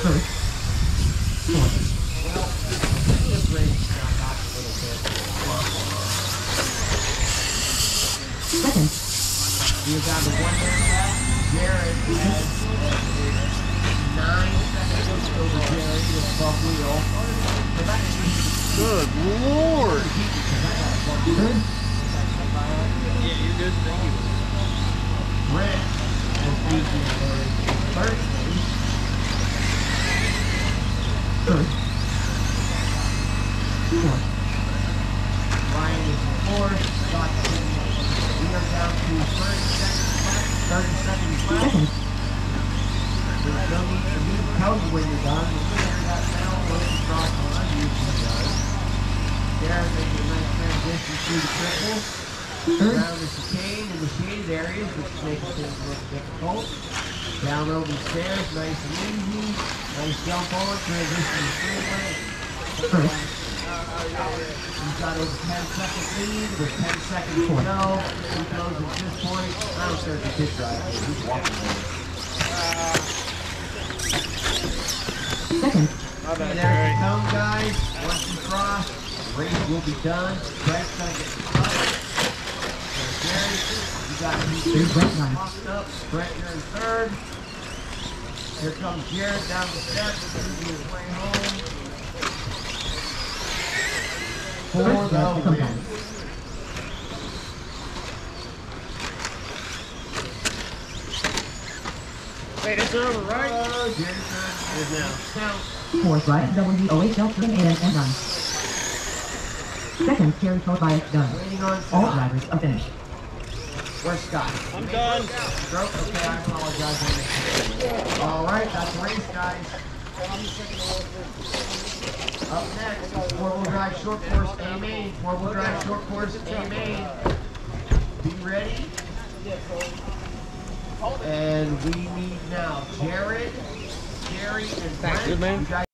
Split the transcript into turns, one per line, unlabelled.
First. Fourth.
Well, this race got off a little bit.
Second.
We're down to 1 minute left. Jared has 9 seconds over Jerry with front wheel.
Good Lord!
Third.
Yeah, you're good. Thank you.
Brent is beating third place.
Third. Fourth.
Ryan is in fourth. Scott we are down to 30 seconds left. 30 seconds left.
Second.
There's no need for me to tell you when you're done. We'll figure that out when you cross the line. Usually does. Jared making a nice transition through the triple.
Third.
Around the chicane in the shaded areas, which makes things look difficult. Down over the stairs, nice and easy. Nice jump on, transition to freeway.
First.
He's got over 10-second lead with 10 seconds to go. He goes at this point. I don't care if the pit drive. He's walking there.
Second.
Okay, there you come, guys. Once you cross, the race will be done. Brent's gonna get stuck. Jerry, you got
Here's Brent ninth.
locked up. Brent, you're in third. Here comes Jared down the steps. He's his way home. For
First
the
lap to
win.
come.
Wait, it's over, right?
Jared's turn is now.
Fourth right, WOHL trim and done. Second, Terry Tobias done.
Waiting on
All
Scott.
drivers are finished.
Where's Scott?
I'm done.
Stroke? Okay, I apologize. All right, that's the race, guys. Up next, four-wheel drive short course A main. Four-wheel drive short course A main. Be ready. And we need now Jared, Jerry, and Brent.
Good, man.
You guys